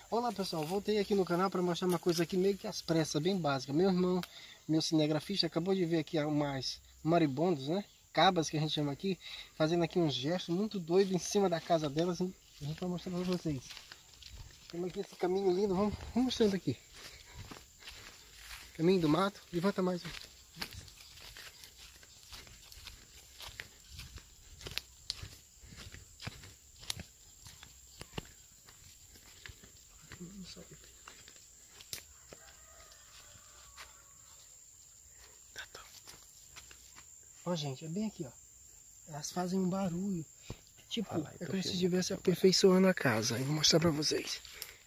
Olá pessoal, voltei aqui no canal para mostrar uma coisa aqui meio que às pressas, bem básica. Meu irmão, meu cinegrafista, acabou de ver aqui umas maribondos, né? Cabas que a gente chama aqui, fazendo aqui uns gestos muito doidos em cima da casa delas. A gente vai mostrar para vocês. Temos aqui esse caminho lindo, vamos mostrando aqui. Caminho do mato, levanta mais um. Ó, gente, é bem aqui, ó. Elas fazem um barulho. Tipo, é como se estivesse aperfeiçoando a casa. Eu vou mostrar pra vocês.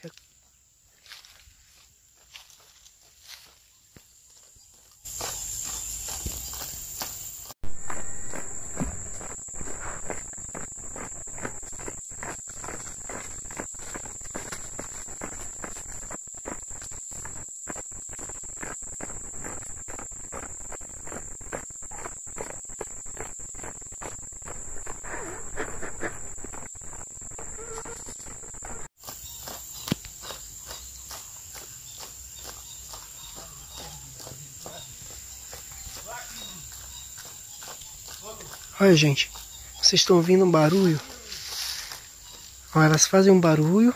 Olha, gente, vocês estão ouvindo um barulho? Olha, elas fazem um barulho,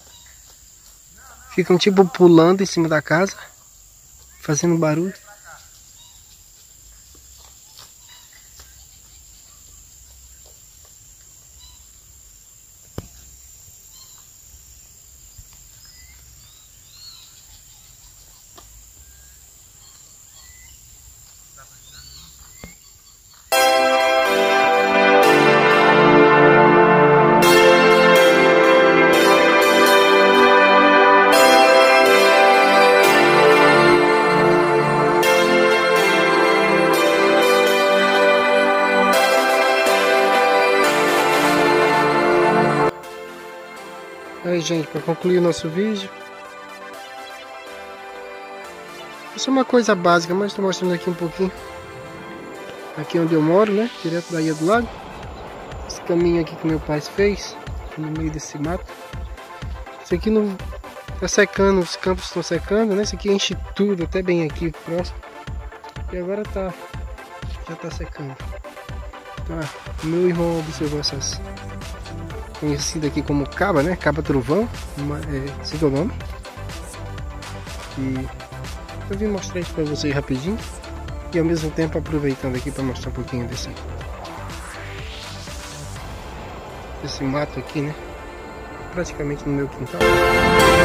ficam tipo pulando em cima da casa, fazendo barulho. Aí, gente, para concluir o nosso vídeo, isso é uma coisa básica, mas estou mostrando aqui um pouquinho. Aqui onde eu moro, né? Direto da Ilha do Lago. Esse caminho aqui que meu pai fez, no meio desse mato. Isso aqui não tá secando, os campos estão secando, né? Isso aqui enche tudo, até bem aqui próximo. E agora já tá secando. Então, meu irmão observou essas, conhecida aqui como caba, né? Caba trovão, esse é o nome. E eu vim mostrar isso para vocês rapidinho e ao mesmo tempo aproveitando aqui para mostrar um pouquinho desse mato aqui, né? Praticamente no meu quintal.